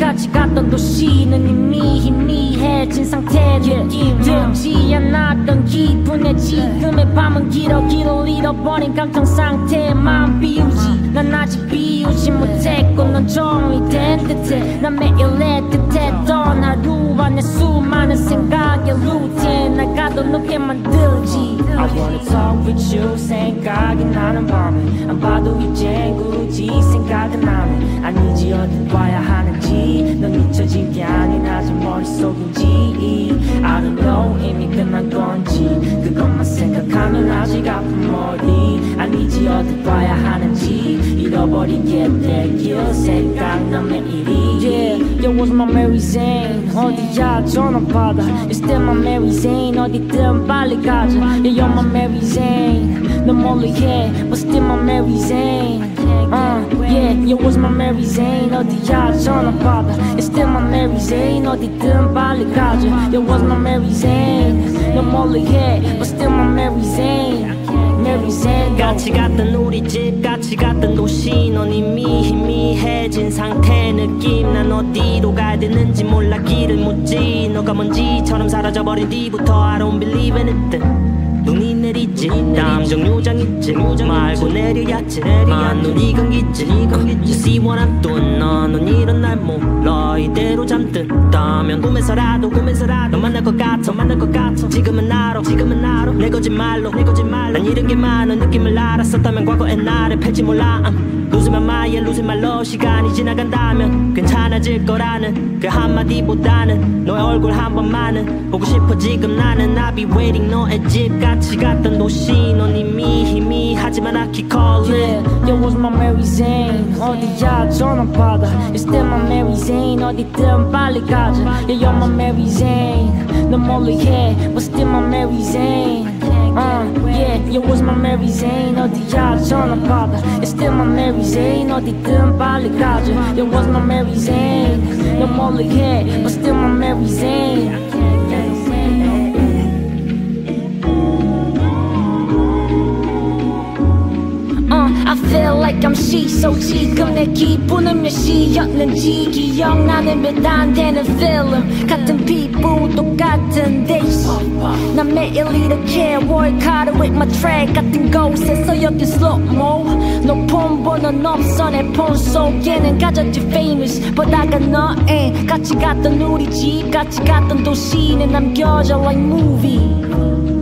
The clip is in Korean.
같이 갔던 도시는 이미 희미해진 상태 느낌 들지 않았던 기분에 지금의 밤은 길어 길을 잃어버린 감정 상태에 마음 비우지 난 아직 비우지 못했고 넌 종이 된 듯해 난 매일 애틋했던 하루 안에 수많은 생각의 루틴 날 가둬놓게 만들지 I wanna talk with you 생각이 나는 밤에 안 봐도 이젠 굳이 생각은 나네 아니지 어딜 봐야 하는지 넌 잊혀진 게 아닌 아직 머릿속인지 I don't know 이미 끝난 건지 그것만 생각하면 아직 아픈 머리 아니지 어딜 봐야 하는지 잃어버리게 되길 생각나 매일이 Yeah, you was my Mary Jane 어디야 전화 받아 You're still my Mary Jane 어디든 빨리 가자 Yeah, you're my Mary Jane 너 멀리해 But still my Mary Jane Yeah, you was my Mary Jane 어디야 전화 받아 You're still my Mary Jane 어디든 빨리 가자 You was my Mary Jane 너 멀리해 But still my Mary Jane 같이 갔던 우리 집 같이 갔던 도시 넌 이미 희미해진 상태 느낌 난 어디로 가야 되는지 몰라 길을 묻지 너가 먼지처럼 사라져버린 뒤부터 I don't believe in it 눈이 내리지 감정 요장 있지 말고 내려야지 눈이 감기지 You see what I'm doing 넌 이런 날 몰라 이대로 잠든다면 꿈에서라도 너 만날 것 같아 지금은 알아 내 거짓말로 난 이런 게 많은 느낌을 알았었다면 과거의 나를 펼지 몰라 Losing my mind, yeah, losing my love 시간이 지나간다면 괜찮아질 거라는 그 한마디보다는 너의 얼굴 한 번만은 보고 싶어 지금 나는 I'll be waiting 너의 집 같이 갔던 도시 넌 이미 희미하지만 I keep calling Yeah, you was my Mary Jane 어디야 전화 받아 You're still my Mary Jane 어디든 빨리 가자 Yeah, you're my Mary Jane 너 멀리해 But still my Mary Jane Yeah, you was my Mary Jane 어디야 전화 받아 You're still my Mary Jane 어디든 빨리 가자 You was my Mary Jane 너 멀리해 But still my Mary Jane I feel like I'm she so 지금 내 기분은 몇 시였는지 기억나는 몇 안 되는 film 같은 피부 똑같은 days 난 매일 이렇게 work hard with my track 같은 곳에서 여긴 slow-mo 높은 번호는 없어 내 폰 속에는 가졌지 famous 보다가 너에 같이 갔던 우리 집 같이 갔던 도시는 남겨져 like movie